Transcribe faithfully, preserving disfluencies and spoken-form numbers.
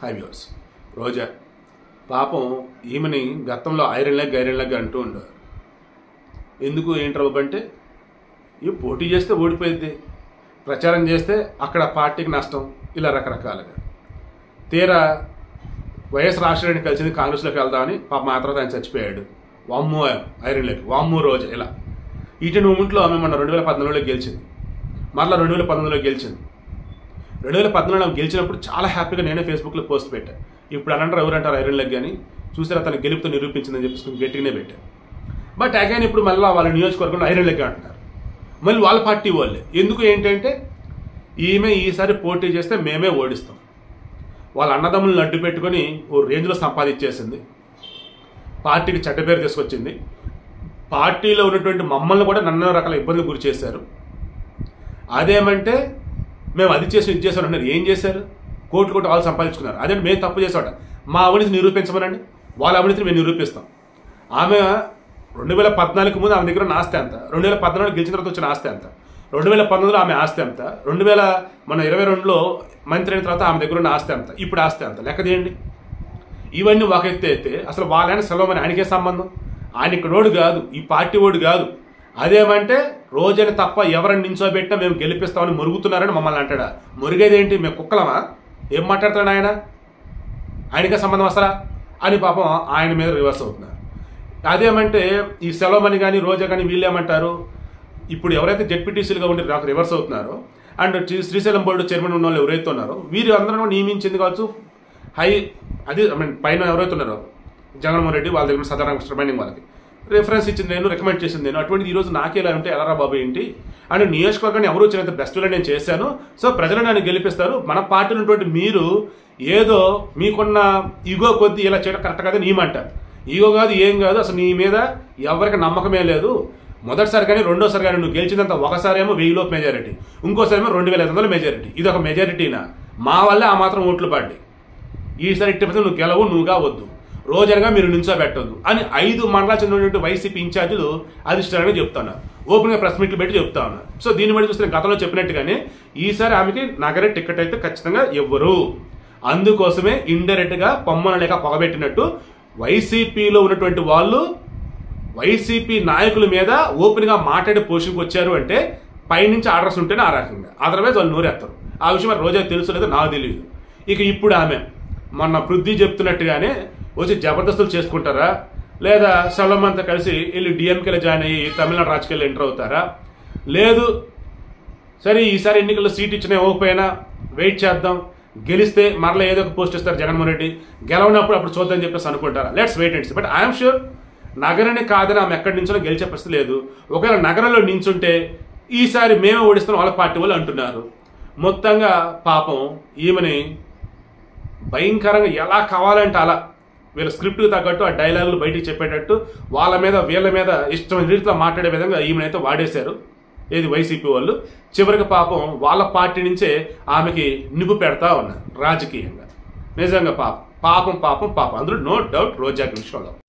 High viewers. రోజా పాపం ఈమెని గతంలో ఐరన్ లెగ్ ఐరన్ లెగ్ అంటూ ఉండేవారు. ఎందుకు ఏంటి బాబు అంటే, ఇవి పోటీ చేస్తే ఓడిపోయింది, ప్రచారం చేస్తే అక్కడ పార్టీకి నష్టం, ఇలా రకరకాలుగా. తీరా వైఎస్ రాజశేఖర కలిసింది కాంగ్రెస్లోకి వెళ్దామని పాప మా తర్వాత ఆయన చచ్చిపోయాడు. వామ్మో ఐరన్ లెగ్, వామ్మో రోజా, ఇలా ఇటు మూమెంట్లో ఆమె మొన్న రెండు వేల పద్నాలుగులో గెలిచింది, మరలా రెండు వేల పంతొమ్మిదిలో గెలిచింది. రెండు వేల పద్నాలుగులో గెలిచినప్పుడు చాలా హ్యాపీగా నేనే ఫేస్బుక్లో పోస్ట్ పెట్టాను. ఇప్పుడు అనంటారు ఎవరంటారు ఐరన్ లెగ్ అని, చూసారా తన గెలుపుతో నిరూపించిందని చెప్పేసి గట్టిగానే పెట్టాను. బట్ అగైన్ ఇప్పుడు మళ్ళీ వాళ్ళ నియోజకవర్గంలో ఐరన్ లెగ్ అంటున్నారు. మళ్ళీ వాళ్ళ పార్టీ వాళ్ళే. ఎందుకు ఏంటంటే, ఈమె ఈసారి పోటీ చేస్తే మేమే ఓడిస్తాం, వాళ్ళ అన్నదమ్ములను అడ్డు పెట్టుకొని ఓ రేంజ్లో సంపాదించేసింది, పార్టీకి చెడ్డ పేరు తీసుకొచ్చింది, పార్టీలో ఉన్నటువంటి మమ్మల్ని కూడా నన్నో రకాల ఇబ్బందులు గురి చేశారు. అదేమంటే మేము అది చేసి ఇది చేసాం అంటున్నారు. ఏం చేశారు? కోట్లు కోట్లు వాళ్ళు సంపాదించుకున్నారు. అదే మేము తప్పు చేసాట, మా అవినీతి నిరూపించమనండి, వాళ్ళ అవినీతిని మేము నిరూపిస్తాం. ఆమె రెండు వేల పద్నాలుగు ముందు ఆమె దగ్గర ఉన్న ఆస్తి ఎంత, రెండు వేల పద్నాలుగు గెలిచిన తర్వాత వచ్చిన ఆస్తి ఎంత, రెండు వేల పంతొమ్మిదిలో ఆమె ఆస్తి ఎంత, రెండు వేల మన ఇరవై రెండులో మంత్రి అయిన తర్వాత ఆమె దగ్గర ఉన్న ఆస్తి ఎంత, ఇప్పుడు ఆస్తి ఎంత లెక్క చేయండి. ఇవన్నీ ఒక ఎత్తే అయితే అసలు వాళ్ళైనా సెలవుమని ఆయనకే సంబంధం, ఆయన ఇక్కడ ఓడు కాదు, ఈ పార్టీ ఓడు కాదు. అదేమంటే రోజని తప్ప ఎవరిని నించోబెట్టినా మేము గెలిపిస్తామని మురుగుతున్నారని మమ్మల్ని అంటాడా? మురిగేదేంటి, మేము కుక్కలమా? ఏం మాట్లాడతాడు ఆయన, ఆయనకే సంబంధం అసలా అని పాపం ఆయన మీద రివర్స్ అవుతున్నారు. అదేమంటే ఈ సెలవుమని కానీ రోజా కానీ వీళ్ళేమంటారు, ఇప్పుడు ఎవరైతే జెడ్పీటీసీలుగా ఉండి నాకు రివర్స్ అవుతున్నారో అండ్ శ్రీశైలం బోర్డు చైర్మన్ ఉన్న వాళ్ళు ఎవరైతే ఉన్నారో వీరు అందరూ నియమించింది కావచ్చు హై, అది ఐ మీన్ పైన ఎవరైతే ఉన్నారో జగన్మోహన్ రెడ్డి వాళ్ళ దగ్గర సదారామకృష్ణ మైనింగ్ వాళ్ళకి రిఫరెన్స్ ఇచ్చింది నేను, రికమెండ్ చేసింది నేను. అటువంటిది ఈరోజు నాకే ఇలా ఉంటే ఎలారా బాబు ఏంటి అండ్ నియోజకవర్గాన్ని ఎవరు వచ్చినంత బెస్ట్లో నేను చేశాను, సో ప్రజలు నన్ను గెలిపిస్తారు, మన పార్టీలో ఉన్నటువంటి మీరు ఏదో మీకున్న ఈగో కొద్దీ ఇలా చేయడం కరెక్ట్ కాదని నీమంటారు. ఈగో కాదు, ఏం కాదు, అసలు నీ మీద ఎవరికి నమ్మకమే లేదు. మొదటిసారి కానీ రెండోసారి కానీ నువ్వు గెలిచినంత ఒకసారి ఏమో వెయ్యిలోపు మెజారిటీ, ఇంకోసారి ఏమో రెండు వేల ఐదు వందల మెజారిటీ. ఇది ఒక మెజారిటీనా? మా వల్లే ఆ మాత్రం ఓట్లు పడ్డాయి. ఈసారి ఇట్టి నువ్వు గెలవు, నువ్వుగా వద్దు, రోజనగా మీరు నించోబెట్టొద్దు అని ఐదు మండలాలు చెందినటువంటి వైసీపీ ఇన్ఛార్జీలు అధిష్టానంగా చెప్తున్నారు, ఓపెన్గా ప్రెస్ మీట్లు పెట్టి చెప్తా ఉన్నారు. సో దీన్ని బట్టి చూస్తే గతంలో చెప్పినట్టుగానే ఈసారి ఆమెకి నగర టికెట్ అయితే ఖచ్చితంగా ఇవ్వరు. అందుకోసమే ఇండైరెక్ట్గా పొమ్మన లేక పొగబెట్టినట్టు వైసీపీలో ఉన్నటువంటి వాళ్ళు వైసీపీ నాయకుల మీద ఓపెన్గా మాట్లాడి పోషణకు వచ్చారు అంటే పైనుంచి ఆర్డర్స్ ఉంటేనే ఆ రకంగా, అదర్వైజ్ వాళ్ళు నోరేస్తారు. ఆ విషయం మరి రోజా తెలుసు లేదో నాకు తెలియదు. ఇక ఇప్పుడు ఆమె మొన్న పృథ్వీ చెప్తున్నట్టుగానే వచ్చి జబర్దస్తులు చేసుకుంటారా, లేదా సలమంతా కలిసి వెళ్ళి డిఎంకేలో జాయిన్ అయ్యి తమిళనాడు రాజకీయాల్లో ఎంటర్ అవుతారా, లేదు సరే ఈసారి ఎన్నికల్లో సీట్ ఇచ్చినా ఇవ్వకపోయినా వెయిట్ చేద్దాం, గెలిస్తే మరలా ఏదో ఒక పోస్ట్ ఇస్తారు జగన్మోహన్ రెడ్డి, గెలవనప్పుడు అప్పుడు చూద్దాం చెప్పేసి అనుకుంటారా? Let's wait and see. But I'm sure నగరాన్ని కాదని ఆమె ఎక్కడి నుంచో గెలిచే పరిస్థితి లేదు. ఒకవేళ నగరంలో నించుంటే ఈసారి మేమే ఓడిస్తాం వాళ్ళ పార్టీ వాళ్ళు అంటున్నారు. మొత్తంగా పాపం ఈమెని భయంకరంగా ఎలా కావాలంటే అలా వీళ్ళ స్క్రిప్ట్కి తగ్గట్టు ఆ డైలాగులు బయటికి చెప్పేటట్టు వాళ్ళ మీద వీళ్ళ మీద ఇష్టం రీతిలో మాట్లాడే విధంగా ఈమెనైతే వాడేశారు ఏది వైసీపీ వాళ్ళు. చివరికి పాపం వాళ్ళ పార్టీ నుంచే ఆమెకి నిప్పు పెడతా ఉన్నారు రాజకీయంగా. నిజంగా పాపం పాపం పాపం పాపం అందులో నో డౌట్ రోజా విషయంలో.